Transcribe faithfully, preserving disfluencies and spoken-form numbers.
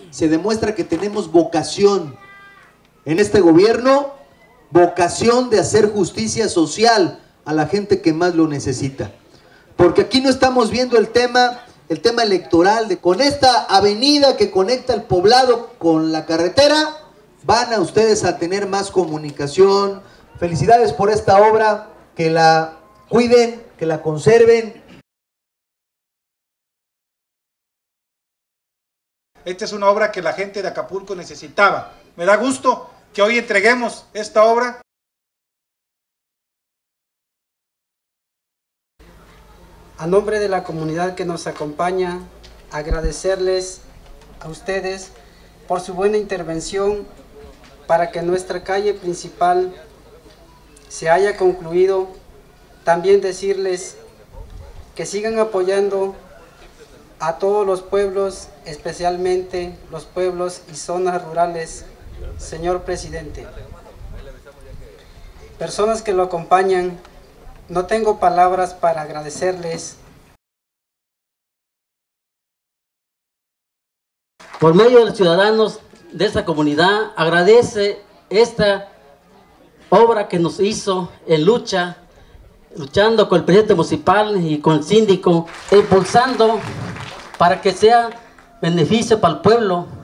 se demuestra que tenemos vocación en este gobierno, vocación de hacer justicia social a la gente que más lo necesita. Porque aquí no estamos viendo el tema, el tema electoral de con esta avenida que conecta el poblado con la carretera, van a ustedes a tener más comunicación. Felicidades por esta obra, que la cuiden, que la conserven. Esta es una obra que la gente de Acapulco necesitaba. Me da gusto que hoy entreguemos esta obra. A nombre de la comunidad que nos acompaña, agradecerles a ustedes por su buena intervención para que nuestra calle principal se haya concluido. También decirles que sigan apoyando a todos los pueblos, especialmente los pueblos y zonas rurales, señor presidente. Personas que lo acompañan, no tengo palabras para agradecerles. Por medio de los ciudadanos de esta comunidad, agradece esta obra que nos hizo en lucha, luchando con el presidente municipal y con el síndico, impulsando para que sea beneficio para el pueblo,